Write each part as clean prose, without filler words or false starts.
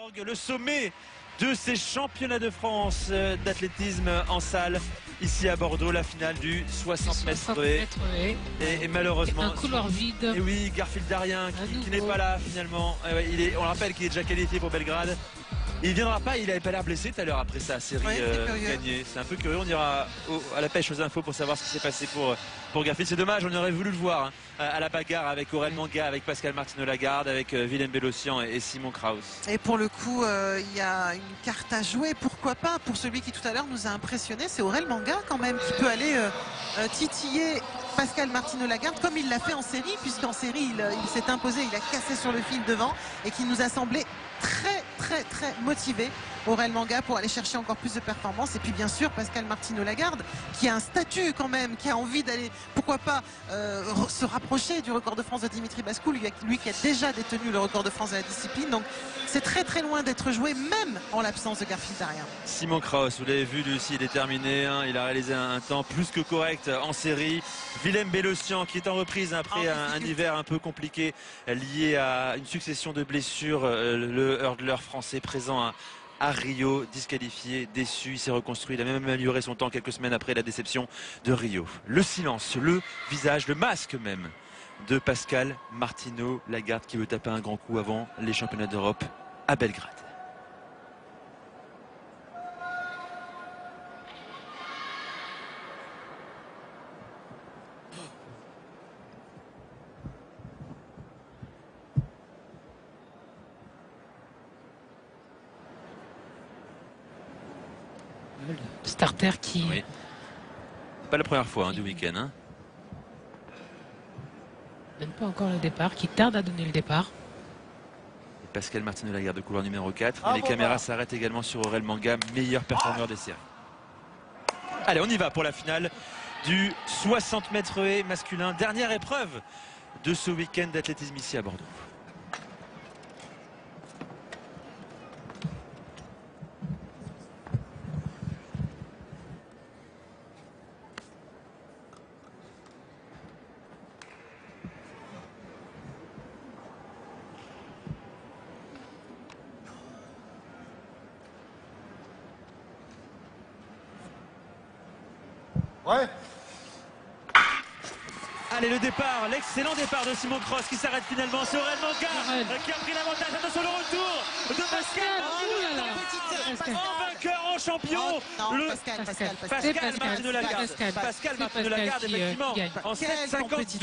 Orgue, le sommet de ces championnats de France d'athlétisme en salle ici à Bordeaux, la finale du 60 mètres et malheureusement un couloir vide. Et oui, Garfield Darien qui n'est pas là finalement. On rappelle qu'il est déjà qualifié pour Belgrade. Il ne viendra pas, il n'avait pas l'air blessé tout à l'heure après sa série gagnée. C'est un peu curieux, on ira à la pêche aux infos pour savoir ce qui s'est passé pour Garfield. C'est dommage, on aurait voulu le voir à la bagarre avec Aurel Manga, avec Pascal Martino-Lagarde, avec Willem Bellossian et Simon Kraus. Et pour le coup, il y a une carte à jouer, pourquoi pas, pour celui qui tout à l'heure nous a impressionné, c'est Aurel Manga quand même, qui peut aller titiller Pascal Martino-Lagarde comme il l'a fait en série, puisqu'en série il s'est imposé, il a cassé sur le fil devant et qui nous a semblé très motivé, Aurel Manga, pour aller chercher encore plus de performances. Et puis bien sûr Pascal Martino-Lagarde qui a un statut quand même, qui a envie d'aller, pourquoi pas, se rapprocher du record de France de Dimitri Bascou, lui qui a déjà détenu le record de France de la discipline. Donc c'est très loin d'être joué, même en l'absence de Garfield Darien. Simon Kraus, vous l'avez vu, lui aussi il est terminé, il a réalisé un temps plus que correct en série. Willem Bellossian qui est en reprise après un hiver un peu compliqué lié à une succession de blessures, le hurdler français présent à Rio, disqualifié, déçu, il s'est reconstruit, il a même amélioré son temps quelques semaines après la déception de Rio. Le silence, le visage, le masque même de Pascal Martino-Lagarde qui veut taper un grand coup avant les championnats d'Europe à Belgrade. Le starter qui... Oui. Pas la première fois du week-end. Donne pas encore le départ, qui tarde à donner le départ. Et Pascal Martino-Lagarde de couloir numéro 4. Et les caméras s'arrêtent également sur Aurel Manga, meilleur performeur des séries. Allez, on y va pour la finale du 60 mètres haies masculin. Dernière épreuve de ce week-end d'athlétisme ici à Bordeaux. Ouais. Allez, le départ, l'excellent départ de Simon Kraus qui s'arrête finalement. C'est Aurel Manga qui a pris l'avantage. Attention, le retour de Pascal. En vainqueur, en champion. Pascal Martino-Lagarde, effectivement, en 7,52.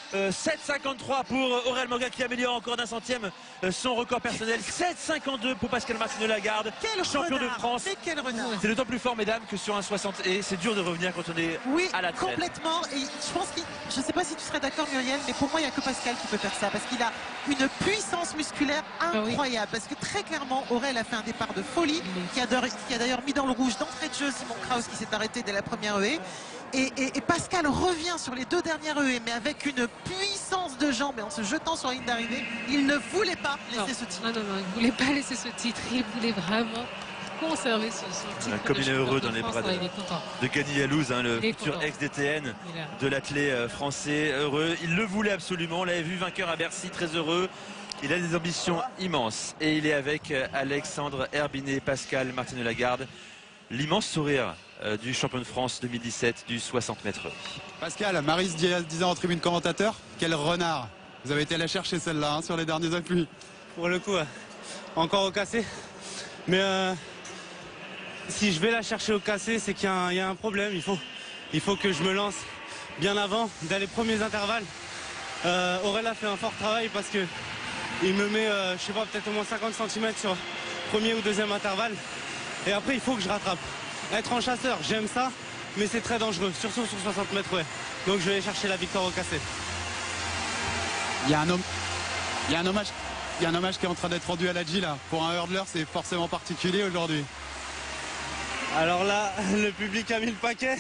7,53 pour Aurel Manga qui améliore encore d'un centième son record personnel. 7,52 pour Pascal Martino-Lagarde, champion de France. C'est d'autant plus fort, mesdames, que sur un 60 et c'est dur de revenir quand on est à la traîne. Complètement. Et je pense je ne sais pas si tu serais d'accord, Muriel, mais pour moi il n'y a que Pascal qui peut faire ça, parce qu'il a une puissance musculaire incroyable. Parce que très clairement Aurel a fait un départ de folie, qui a d'ailleurs mis dans le rouge d'entrée de jeu Simon Kraus qui s'est arrêté dès la première haie. Et Pascal revient sur les deux dernières haaies, mais avec une puissance de jambes et en se jetant sur la ligne d'arrivée. Il ne voulait pas laisser ce titre. Non, il ne voulait pas laisser ce titre. Il voulait vraiment conserver son titre. Comme il est heureux dans les bras de Gani Yalouz, le futur ex-DTN de l'athlète français. Heureux, il le voulait absolument. On l'avait vu vainqueur à Bercy, très heureux. Il a des ambitions immenses. Et il est avec Alexandre Herbinet, Pascal Martino-Lagarde. L'immense sourire du champion de France 2017 du 60 mètres. Pascal, Maryse disait en tribune commentateur, quel renard. Vous avez été la chercher celle-là sur les derniers appuis. Pour le coup, encore au cassé. Mais si je vais la chercher au cassé, c'est qu'il y a un problème. Il faut que je me lance bien avant, dès les premiers intervalles. Aurel a fait un fort travail parce que il me met, je sais pas, peut-être au moins 50 cm sur premier ou deuxième intervalle. Et après, il faut que je rattrape. Être en chasseur, j'aime ça, mais c'est très dangereux, surtout sur 60 mètres. Donc je vais aller chercher la victoire au cassé. Il y a un hommage qui est en train d'être rendu à la G là. Pour un hurdler, c'est forcément particulier aujourd'hui. Alors là, le public a mis le paquet.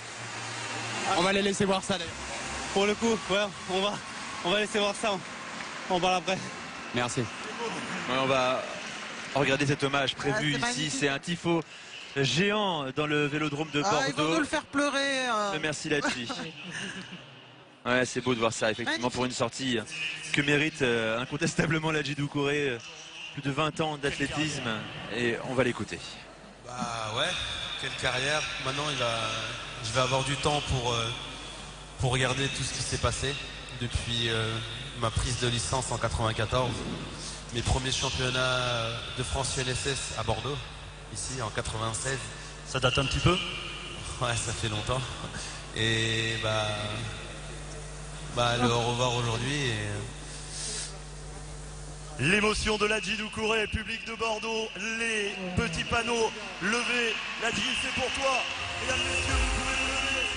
On va les laisser voir ça d'ailleurs. Pour le coup, ouais, on va laisser voir ça. On parle après. Merci. Ouais, on va regarder cet hommage prévu ici. C'est un tifo géant dans le vélodrome de Bordeaux. Ils vont nous le faire pleurer. Merci Ladji. Ouais, c'est beau de voir ça, effectivement, pour une sortie que mérite incontestablement Ladji Doucouré. plus de 20 ans d'athlétisme et on va l'écouter. Bah ouais, quelle carrière. Maintenant je vais avoir du temps pour regarder tout ce qui s'est passé depuis ma prise de licence en 94, mes premiers championnats de France UNSS à Bordeaux, ici en 96. Ça date un petit peu? Ouais, ça fait longtemps. Et le au revoir aujourd'hui. L'émotion de Ladji Doucouré, public de Bordeaux, les petits panneaux levés. Ladji, c'est pour toi. Mesdames, messieurs, vous pouvez le lever.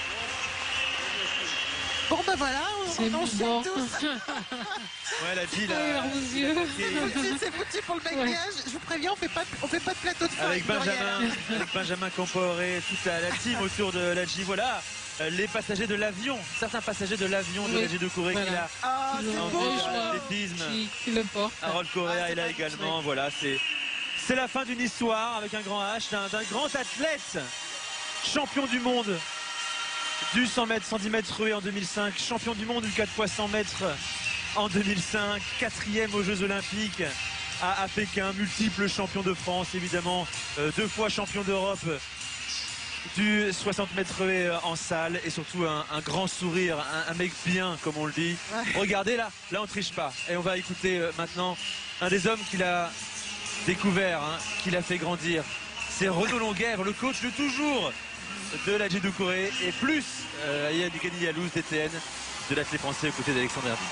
Bon ben voilà, C'est on bon. enchaîne tous. Ouais, Ladji là. Ouais, vos yeux. C'est foutu pour le maquillage. Je vous préviens, on fait pas de plateau de feu Avec Muriel. Benjamin Compaoré, toute la team autour de Ladji. Voilà les passagers de l'avion, certains passagers de l'avion de Oui, Ladji Doucouré voilà. qui l'a Ah, Ils c'est ont beau. des joies l'athlétisme. qui le portent. Harold Correa Ah, est là c'est également. Voilà, c'est la fin d'une histoire avec un grand H, d'un grand athlète, champion du monde du 100 mètres, 110 mètres ruée en 2005, champion du monde du 4 x 100 mètres en 2005, 4e aux Jeux Olympiques à Pékin, multiple champion de France évidemment, 2 fois champion d'Europe du 60 mètres ruée en salle et surtout un grand sourire, un mec bien comme on le dit. Ouais. Regardez là on triche pas et on va écouter maintenant un des hommes qu'il a découvert, qui l'a fait grandir. C'est Renaud Longuèvre, le coach de toujours de Ladji Doucouré et plus Gani Yalouz DTN de l'athlète français aux côtés d'Alexandre Herby.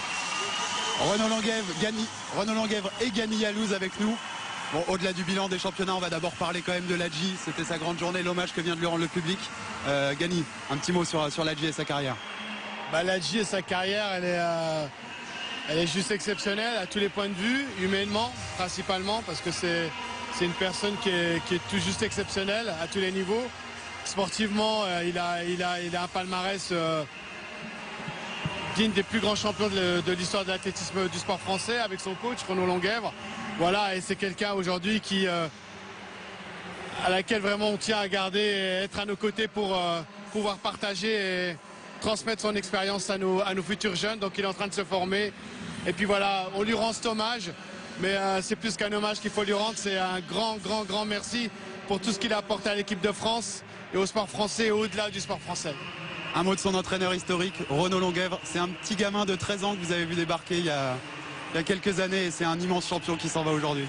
Renaud Longuèvre et Gani Yalouz avec nous. Bon, au-delà du bilan des championnats, on va d'abord parler quand même de Ladji. C'était sa grande journée, l'hommage que vient de lui rendre le public. Gani, un petit mot sur Ladji et sa carrière. Ladji et sa carrière, elle est juste exceptionnelle à tous les points de vue, humainement principalement, parce que c'est une personne qui est tout juste exceptionnelle à tous les niveaux. Sportivement, il a un palmarès digne des plus grands champions de l'histoire de l'athlétisme du sport français avec son coach Renaud Longuèvre. Voilà, et c'est quelqu'un aujourd'hui à laquelle vraiment on tient à garder et être à nos côtés pour pouvoir partager et transmettre son expérience à nos futurs jeunes. Donc il est en train de se former. Et puis voilà, on lui rend cet hommage, mais c'est plus qu'un hommage qu'il faut lui rendre. C'est un grand merci pour tout ce qu'il a apporté à l'équipe de France et au sport français et au-delà du sport français. Un mot de son entraîneur historique, Renaud Longuèvre. C'est un petit gamin de 13 ans que vous avez vu débarquer il y a quelques années et c'est un immense champion qui s'en va aujourd'hui.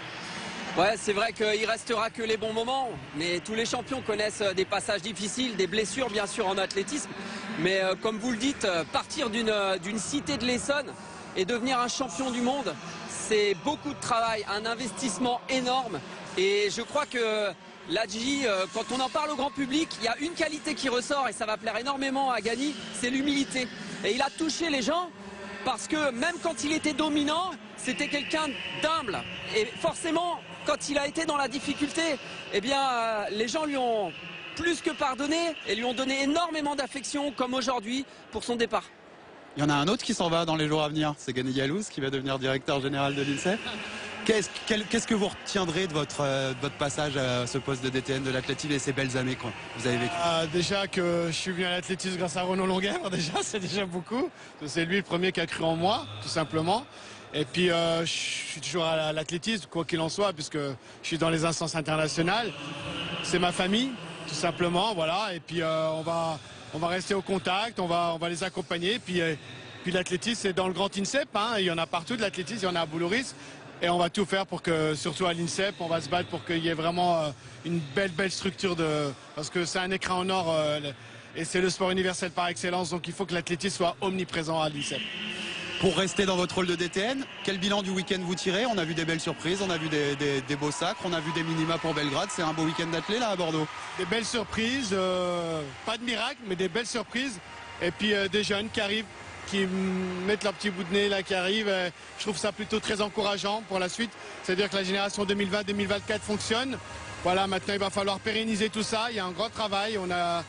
Ouais, c'est vrai qu'il restera que les bons moments, mais tous les champions connaissent des passages difficiles, des blessures bien sûr en athlétisme, mais comme vous le dites, partir d'une cité de l'Essonne et devenir un champion du monde, c'est beaucoup de travail, un investissement énorme, et je crois que Ladji, quand on en parle au grand public, il y a une qualité qui ressort et ça va plaire énormément à Gani, c'est l'humilité. Et il a touché les gens parce que même quand il était dominant, c'était quelqu'un d'humble. Et forcément, quand il a été dans la difficulté, eh bien, les gens lui ont plus que pardonné et lui ont donné énormément d'affection, comme aujourd'hui, pour son départ. Il y en a un autre qui s'en va dans les jours à venir, c'est Gani Yalouz qui va devenir directeur général de l'INSEP. Qu'est-ce que vous retiendrez de votre passage à ce poste de DTN de l'athlétisme et ces belles années que vous avez vécues? Déjà que je suis venu à l'athlétisme grâce à Renaud Longuèvre, c'est déjà beaucoup. C'est lui le premier qui a cru en moi, tout simplement. Et puis je suis toujours à l'athlétisme, quoi qu'il en soit, puisque je suis dans les instances internationales. C'est ma famille, tout simplement, voilà. Et puis on va rester au contact, on va les accompagner. Puis l'athlétisme, c'est dans le grand INSEP, il y en a partout de l'athlétisme, il y en a à Boulouris. Et on va tout faire pour que, surtout à l'INSEP, on va se battre pour qu'il y ait vraiment une belle structure parce que c'est un écran en or et c'est le sport universel par excellence. Donc il faut que l'athlétisme soit omniprésent à l'INSEP. Pour rester dans votre rôle de DTN, quel bilan du week-end vous tirez? On a vu des belles surprises, on a vu des beaux sacres, on a vu des minima pour Belgrade. C'est un beau week-end d'athlé là à Bordeaux. Des belles surprises, pas de miracle, mais des belles surprises. Et puis des jeunes qui arrivent, qui mettent leur petit bout de nez là, qui arrivent. Je trouve ça plutôt très encourageant pour la suite. C'est-à-dire que la génération 2020-2024 fonctionne. Voilà, maintenant il va falloir pérenniser tout ça. Il y a un grand travail. On a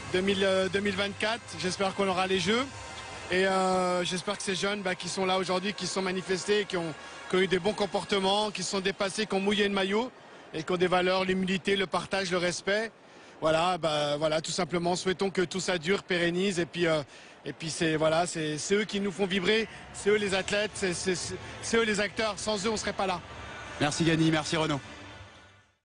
2024. J'espère qu'on aura les Jeux. Et j'espère que ces jeunes qui sont là aujourd'hui, qui se sont manifestés, qui ont eu des bons comportements, qui se sont dépassés, qui ont mouillé le maillot et qui ont des valeurs, l'humilité, le partage, le respect. Voilà, voilà, tout simplement, souhaitons que tout ça dure, pérennise. Et puis c'est eux qui nous font vibrer, c'est eux les athlètes, c'est eux les acteurs. Sans eux, on ne serait pas là. Merci Gany, merci Renaud.